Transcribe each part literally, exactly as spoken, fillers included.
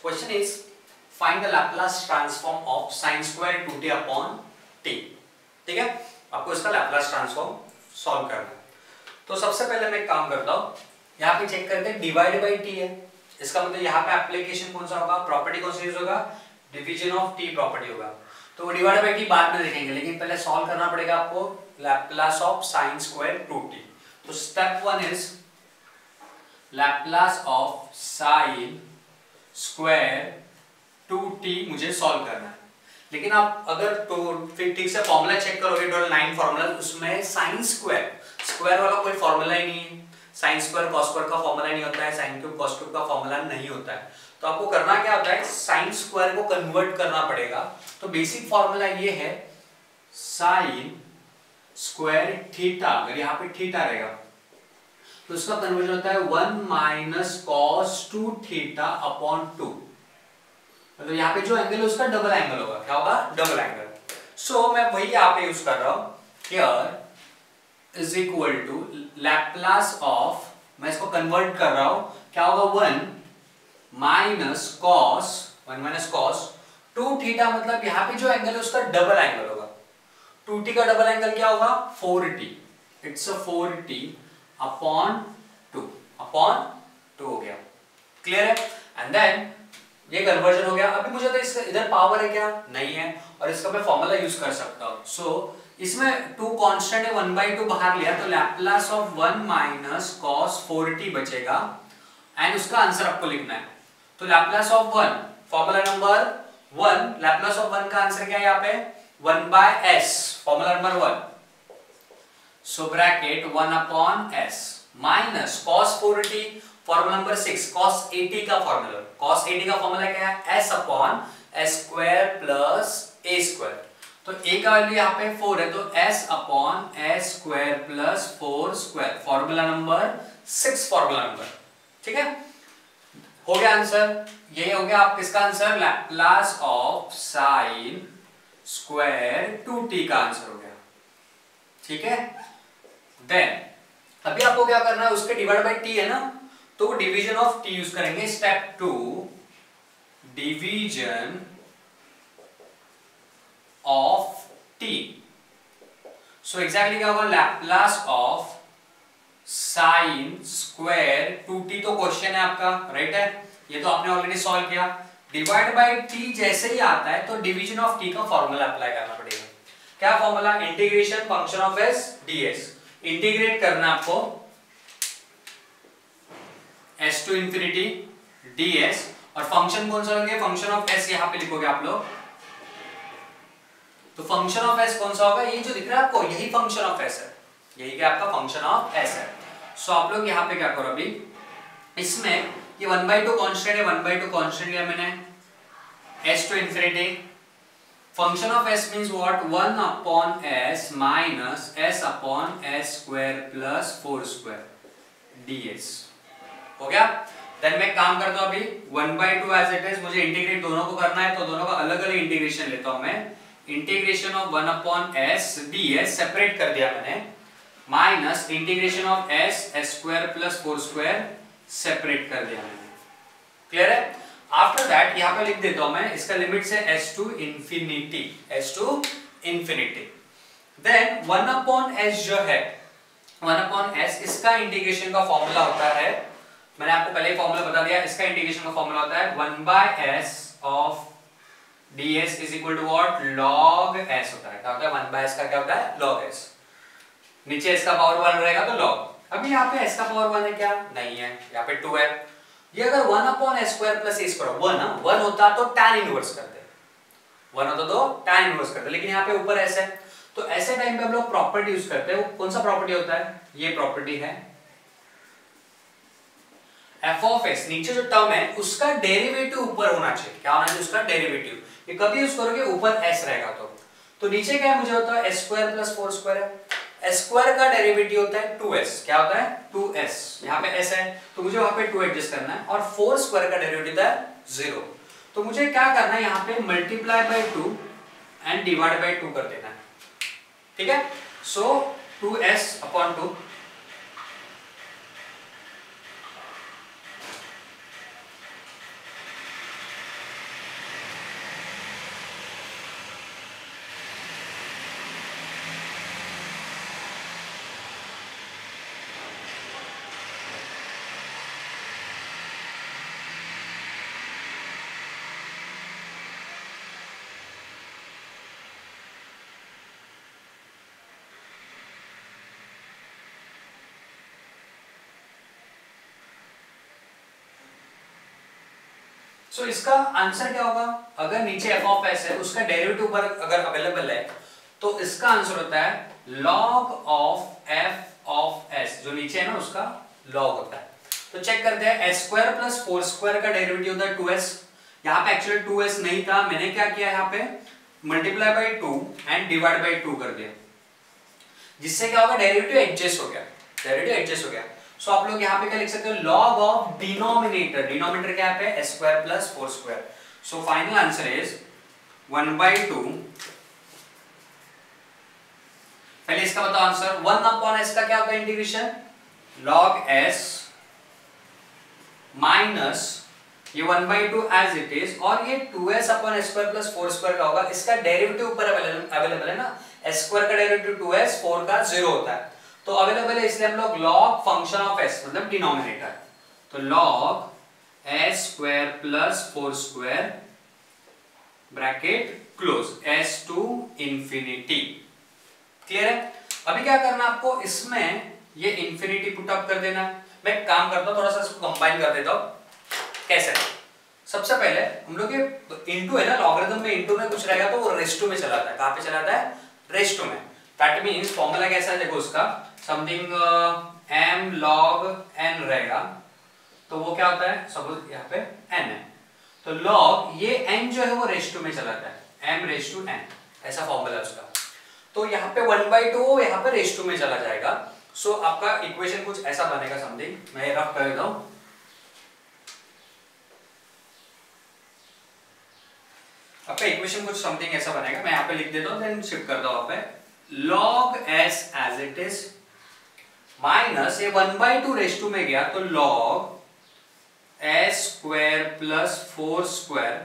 Question is find the Laplace transform of sin square two t upon t. ठीक है, आपको इसका Laplace transform solve करना है। तो सबसे पहले मैं एक काम करता हूं, यहाँ पे चेक करते हैं डिवाइड बाई टी है, इसका मतलब यहाँ पे एप्लीकेशन कौन सा होगा, प्रॉपर्टी कौन सा यूज होगा, डिवीजन ऑफ टी प्रॉपर्टी होगा। तो वो डिवाइड बाई टी बाद में देखेंगे, लेकिन पहले सॉल्व करना पड़ेगा आपको Laplace of sin square two t. तो step one is Laplace of sin square two t मुझे सॉल्व करना है। लेकिन आप अगर तो फिर ठीक से फॉर्मूला चेक करोगे, टोटल नाइन फॉर्मूला, उसमें sin स्क्वायर स्क्वायर वाला कोई फॉर्मूला ही नहीं है। sin स्क्वायर cos स्क्वायर का फॉर्मूला नहीं होता है, sin क्यूब cos क्यूब का फॉर्मूला नहीं होता है। तो आपको करना क्या होता है, sin स्क्वायर को कन्वर्ट करना पड़ेगा। तो बेसिक फॉर्मूला ये है sin स्क्वायर थीटा, अगर यहाँ पे थीटा रहेगा तो उसका कन्वर्जन होता है one minus cos two theta upon two. मतलब यहाँ पे जो एंगल है उसका डबल एंगल होगा। क्या होगा, डबल एंगल। सो मैं वही यहाँ पे यूज कर रहा हूं, here is equal to Laplace of, मैं इसको कन्वर्ट कर रहा हूं, क्या होगा, one minus cos, one minus cos two theta, मतलब यहाँ पे जो एंगल है उसका डबल एंगल होगा। टू टी का डबल एंगल क्या होगा, four t, it's a four t upon two, upon two हो गया। क्लियर है? एंड देन ये कन्वर्जन हो गया। अभी मुझे तो इसका इधर पावर है क्या, नहीं है, और इसका मैं फॉर्मूला यूज कर सकता हूं। सो so, इसमें टू कांस्टेंट है, वन बाई टू बाहर लिया तो Laplace of one minus cos four t बचेगा, एंड उसका आंसर आपको लिखना है। तो Laplace of one, formula number one, Laplace of one का आंसर क्या है यहाँ पे, one by s, formula number one. So bracket one upon s minus cos four t, formula number six, cos a t का फॉर्मूला, cos एटी का formula क्या है, s upon s square plus a square. तो a का value यहाँ पे four है, तो s upon s square plus four square, formula number six, formula number. ठीक है, हो गया आंसर। ये हो गया आप किसका answer, Laplace of sin square two t का आंसर हो गया। ठीक है, देन अभी आपको क्या करना है, उसके डिवाइड बाई टी है ना, तो डिवीजन ऑफ टी यूज करेंगे। Step two, division of t. So exactly क्या होगा, Laplace of sine square two t, तो क्वेश्चन है आपका, राइट है, ये तो आपने ऑलरेडी सॉल्व किया। डिवाइड बाई टी जैसे ही आता है तो डिवीजन ऑफ टी का फॉर्मूला अप्लाई करना पड़ेगा। क्या formula, integration function of s d s, integrate करना आपको s टू इंफिनिटी ds, और फंक्शन कौन सा होगा, फंक्शन ऑफ s यहां पे लिखोगे आप लोग। तो फंक्शन ऑफ s कौन सा होगा, ये जो दिख रहा है आपको, यही फंक्शन ऑफ s है, यही क्या आपका फंक्शन ऑफ s है। सो so, आप लोग यहां पे क्या करो, अभी इसमें ये वन बाई टू कांस्टेंट है, वन बाई टू कांस्टेंट लिया मैंने, s to infinity, function of s means what, one upon s minus s upon s square plus four square ds। हो गया। देन मैं काम करता हूं, अभी one by two as it is, मुझे इंटीग्रेट दोनों को करना है, तो दोनों का अलग अलग इंटीग्रेशन लेता हूं मैं। Integration of one upon s d s separate कर दिया मैंने, minus integration of s s square plus four square separate कर दिया मैंने। क्लियर है? आफ्टर दैट यहां पे लिख देता हूं मैं, इसका लिमिट से s to infinity, s to infinity. Then one upon s जो है, वन अपॉन एस, इसका इंटीग्रेशन का फॉर्मूला होता है, मैंने आपको पहले ही फॉर्मूला बता दिया, इसका इंटीग्रेशन का फॉर्मूला होता है one by s of ds is equal to what, log s होता है। क्या होता है, वन बाय एस का क्या होता है, log s। नीचे s का पावर वन रहेगा तो log। अभी यहाँ पे s का पावर वन है क्या, नहीं है, यहाँ पे टू है। ये अगर one upon s square plus a square, one one होता तो tan इनवर्स करते, वन होता तो tan इनवर्स करते, लेकिन यहाँ पे ऊपर s है, तो ऐसे टाइम पे हम लोग प्रॉपर्टी यूज करते हैं। वो कौन सा प्रॉपर्टी होता है, ये प्रॉपर्टी है f of s, नीचे जो टर्म है उसका डेरिवेटिव ऊपर होना चाहिए। क्या होना चाहिए, उसका डेरिवेटिव। ये कभी यूज करोगे, ऊपर s रहेगा तो तो नीचे क्या है, मुझे होता है s square plus four square है, s स्क्वायर का डेरिवेटिव होता है टू एस। क्या होता है, टू एस। यहाँ पे s है तो मुझे वहां पे टू एडजस्ट करना है, और फोर स्क्वायर का डेरिवेटिव होता है जीरो। तो मुझे क्या करना है, यहाँ पे multiply by two and divide by two कर देना है। ठीक है, so two s upon two, so so, इसका आंसर क्या होगा? अगर नीचे f ऑफ s है उसका डेरिवेटिव ऊपर अगर अवेलेबल है तो इसका आंसर होता है log of f of s, जो नीचे है ना उसका log होता है। तो चेक करते हैं, s square plus four square का डेरिवेटिव होता है टू एस। यहाँ पे एक्चुअली टू एस नहीं था, मैंने क्या किया यहाँ पे multiply by two and divide by two कर दिया, जिससे क्या होगा डेरिवेटिव एडजस्ट हो गया, डेरिवेटिव एडजस्ट हो गया। सो so, आप लोग यहाँ पे क्या लिख सकते हो, log ऑफ डिनोमिनेटर, डिनोमिनेटर क्या है s square plus four square. So final answer is one by two, पहले इसका बताओ आंसर, वन अपॉन s का क्या होता है इंटीग्रेशन, log s माइनस ये one by two as it is, और ये two s upon s square plus four square का होगा, इसका डेरिवेटिव ऊपर अवेलेबल है ना, s स्क्वायर का डेरिवेटिव टू एस, फोर का जीरो होता है, तो अवेलेबल है, इसलिए हम लोग log फंक्शन ऑफ s मतलब डिनोमिनेटर, तो log s square plus four square bracket close s to infinity. Clear है? अभी क्या करना आपको, इसमें ये इंफिनिटी पुट अप कर देना है। मैं एक काम करता हूं, थोड़ा सा इसको कंबाइन कर देता हूं। कैसे? सबसे पहले हम लोग ये इनटू है ना, लॉगरिथम में इनटू में कुछ रहेगा तो वो रेस टू में चला जाता है। कहां पे चला जाता है? रेस टू में। दैट मींस फॉर्मूला कैसा है देखो उसका, समथिंग m log n रहेगा, तो वो क्या होता है, सपोज यहाँ पे n है, तो log ये n जो है वो रेस टू में चला जाता है, m रेस टू n, ऐसा फॉर्मूला है उसका। तो यहाँ पे वन बाई टू यहाँ पे रेस टू में चला जाएगा। सो so, आपका इक्वेशन कुछ ऐसा बनेगा, समथिंग, मैं रफ कर देता हूं। आपका इक्वेशन कुछ समथिंग ऐसा बनेगा, मैं यहाँ पे लिख देता हूं, देन शिफ्ट करता हूं पे, log s as it is minus ये one by two raise to में गया तो log s square plus four square,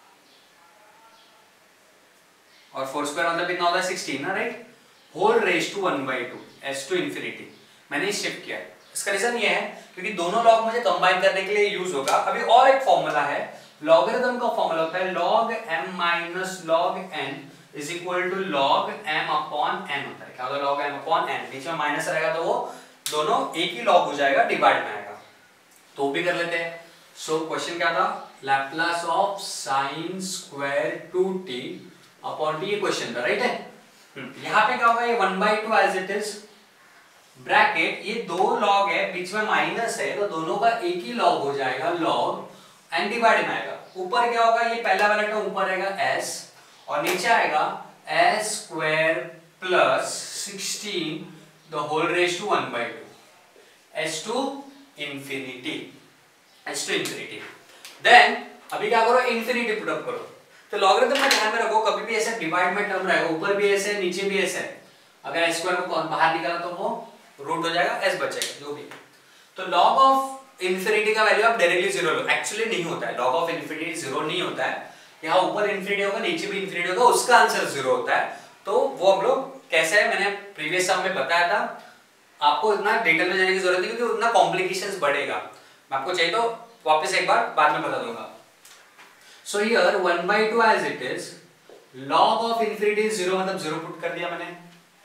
और फोर स्क्वायर मतलब कितना होता है सिक्सटीन ना, right, whole raise to one by two s to infinity. मैंने शिफ्ट किया, इसका रीजन ये है क्योंकि दोनों लॉग मुझे कंबाइन करने के लिए यूज होगा। अभी और एक फॉर्मूला है, लॉगरिथम का फॉर्मूला होता है log m minus log n is equal to log m upon n होता है। क्या होता है? log m अपॉन n, नीचे में माइनस रहेगा तो वो दोनों एक ही लॉग हो जाएगा, डिवाइड में आएगा, तो भी कर लेते हैं। सो क्वेश्चन क्या था, Laplace of sine square two t upon t, ये क्वेश्चन था, राइट है। यहाँ पे क्या होगा, ये one by two as it is bracket, ये दो लॉग है, बीच में माइनस है, तो दोनों का एक ही लॉग हो जाएगा, लॉग एंड डिवाइड में आएगा। ऊपर क्या होगा, ये पहला वाला टर्म ऊपर आएगा s, और नीचे आएगा s square plus sixteen the whole raise to one by two, s to infinity, s to infinity. Then अभी क्या करो, इंफिनिटी पुट अप करो। तो लॉगरिथम में ध्यान में रखो, कभी भी ऐसे डिवाइड में टर्म रहेगा, ऊपर भी ऐसे है, नीचे भी ऐसे है, अगर s स्क्वायर को बाहर निकाला तो वो रूट हो जाएगा, s बचेगा जो भी। तो log ऑफ इंफिनिटी का वैल्यू आप डायरेक्टली जीरो लो, एक्चुअली नहीं होता है, log ऑफ इंफिनिटी जीरो नहीं होता है, यहाँ ऊपर इंफिनिटी होगा, नीचे भी इंफिनिटी होगा, उसका आंसर जीरो होता है। तो वो हम लोग कैसे है, मैंने प्रीवियस सम में बताया था, आपको इतना डिटेल में जाने की जरूरत नहीं क्योंकि उतना कॉम्प्लिकेशंस बढ़ेगा। मैं आपको चाहिए तो वापस एक बार बाद में बता दूंगा। So here one by two as it is, log of infinity zero मतलब जीरो पुट कर दिया मैंने,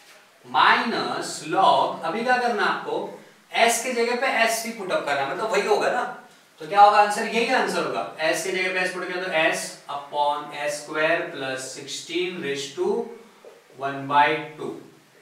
माइनस log, अभी क्या करना आपको, s की जगह पे s भी पुट अप करना, मतलब वही होगा ना, तो क्या होगा आंसर, यही आंसर होगा, s की जगह पे s पुट किया तो s upon s square plus sixteen raise to one by two,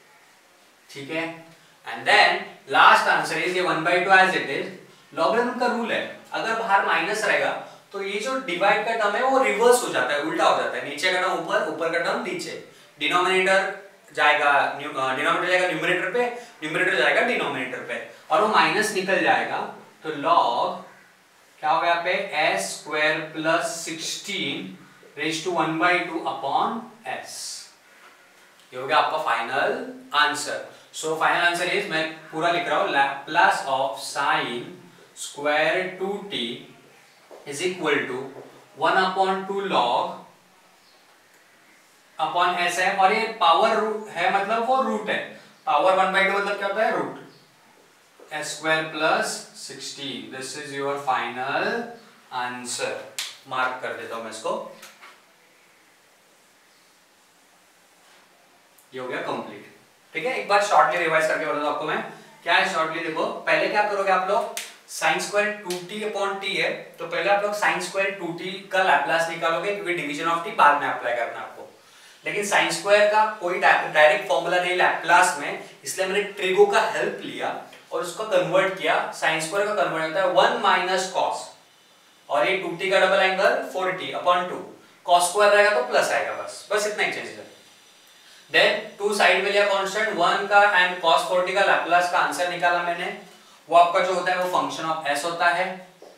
ठीक है। And then last answer is ये one by two as it is. Logarithm का रूल है, अगर बाहर माइनस रहेगा तो ये जो डिवाइड का टर्म है वो रिवर्स हो जाता है, उल्टा हो जाता है, नीचे का टर्म ऊपर, ऊपर का टर्म नीचे, डिनोमिनेटर जाएगा डिनोमिनेटर जाएगा न्यूमरेटर पे, न्यूमरेटर जाएगा डिनोमिनेटर पे, और वो माइनस निकल जाएगा, तो log क्या होगा यहाँ पे, s square plus sixteen raise to one by two upon s, ये हो गया आपका final answer. So final answer is, मैं पूरा लिख रहा हूं, Laplace of sine square two t is equal to one upon two log upon s है, और ये पावर है मतलब वो रूट है, पावर वन बाई टू मतलब क्या होता है, root, s square plus sixteen, this is your final answer. Mark कर देता हूं मैं इसको, ये हो गया कंप्लीट, ठीक है। एक बार शॉर्टली रिवाइज करके बता दूं आपको मैं, क्या है शॉर्टली, देखो पहले क्या करोगे आप लोग, sine square two t upon t है, तो पहले आप लोग साइन स्क्वायर टू टी का लैप्लास निकालोगे क्योंकि डिवीजन ऑफ टी बाद में अप्लाई करना आपको। लेकिन साइन स्क्वायर का कोई डायरेक्ट फॉर्मूला नहीं लैप्लास में, इसलिए मैंने ट्रिगो का हेल्प लिया और उसको कन्वर्ट किया। साइन स्क्वायर का कन्वर्ट होता है वन माइनस कॉस, और ये टू टी का double angle four t upon two, cos square रहेगा तो प्लस आएगा, बस बस इतना ही चेंज है। देन टू साइड में लिया कांस्टेंट, वन का एंड cos फोर टी का लैप्लास का आंसर निकाला मैंने, वो आपका जो होता है वो फंक्शन ऑफ s होता है।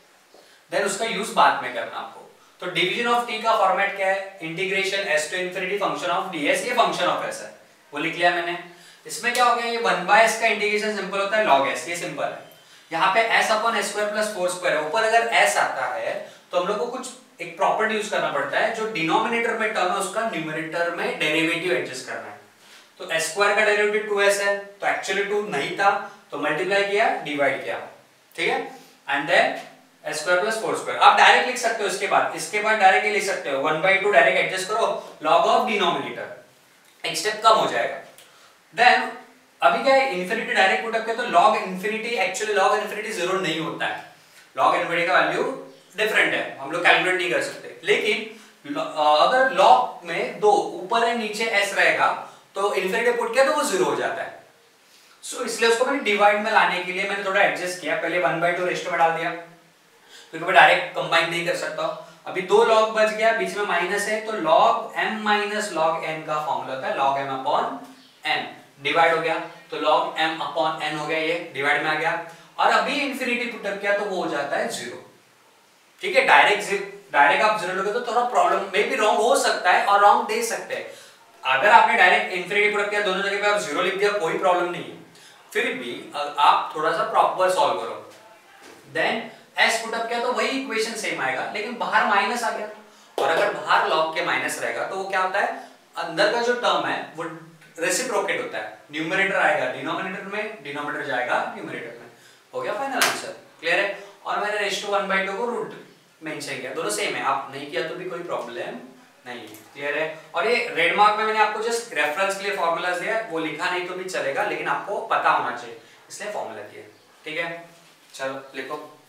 देन उसका यूज बाद में करना आपको। तो डिवीजन ऑफ t का फॉर्मेट क्या है, integration s to infinity function of ds, ये फंक्शन ऑफ s है, वो लिख लिया मैंने। इसमें क्या हो गया, ये वन बाय s का इंटीग्रेशन सिंपल होता है log s, ये सिंपल है। यहाँ पे s upon s square plus four square है, ऊपर अगर s आता है तो हम लोग को कुछ एक प्रॉपर्टी यूज करना पड़ता है, जो डिनोमिनेटर में टर्म है उसका न्यूमरेटर में डेरिवेटिव एडजस्ट करना है। तो s स्क्वायर का डेरिवेटिव टू एस है, तो एक्चुअली टू नहीं था तो मल्टीप्लाई किया, डिवाइड किया, ठीक है। And then s square plus four square आप डायरेक्ट लिख सकते हो। इसके बाद इसके बाद डायरेक्ट लिख सकते हो, one by two direct adjust करो, log ऑफ डिनोमिनेटर, एक स्टेप कम हो जाएगा। देन अभी क्या है, इंफिनिटी डायरेक्ट पुट अप किया तो log infinity, actually log infinity zero नहीं होता है, log इंफिनिटी का वैल्यू डिफरेंट है, हम लोग कैलकुलेट नहीं कर सकते। लेकिन अगर log में दो ऊपर है नीचे s रहेगा तो इंफिनिटी पुट किया तो वो जीरो हो जाता है। सो so, इसलिए उसको मैंने डिवाइड में लाने के लिए मैंने थोड़ा एडजस्ट किया, पहले वन बाय टू रेशियो में डाल दिया क्योंकि मैं डायरेक्ट कंबाइन नहीं कर सकता। अभी दो log बच गया, बीच में माइनस है, तो log m minus log n का फॉर्मूला होता है log m upon n, divide हो गया तो log m अपॉन n हो गया, ये डिवाइड में आ गया। और अभी इंफिनिटी पुट अप किया तो वो हो जाता है जीरो, ठीक है। डायरेक्ट डायरेक्ट आप जीरो लोगे तो थोड़ा प्रॉब्लम मे बी रॉन्ग हो सकता है और रॉन्ग दे सकते हैं। अगर आपने डायरेक्ट इंफिनिटी पुट अप किया, दोनों जगह पे आप जीरो लिख दिया, कोई प्रॉब्लम नहीं है। फिर भी आप थोड़ा सा प्रॉपर सॉल्व करो, देन s पुट अप किया तो वही इक्वेशन सेम आएगा, लेकिन बाहर माइनस आ गया, और अगर बाहर log के माइनस रहेगा तो वो क्या होता है, अंदर का जो टर्म है वो रेसिप्रोकेट होता है, न्यूमरेटर आएगा डिनोमिनेटर में, डिनोमिनेटर जाएगा न्यूमरेटर में। हो गया फाइनल आंसर, क्लियर है। और मैंने raise to one by two को रूट मेंशन किया, दोनों सेम है, आप नहीं किया तो भी कोई प्रॉब्लम नहीं है, क्लियर है। और ये रेड मार्क में मैंने आपको जस्ट रेफरेंस के लिए फॉर्मूलाज दिया, वो लिखा नहीं तो भी चलेगा, लेकिन आपको पता होना चाहिए इसलिए फॉर्मूला दिया, ठीक है। चलो लिखो।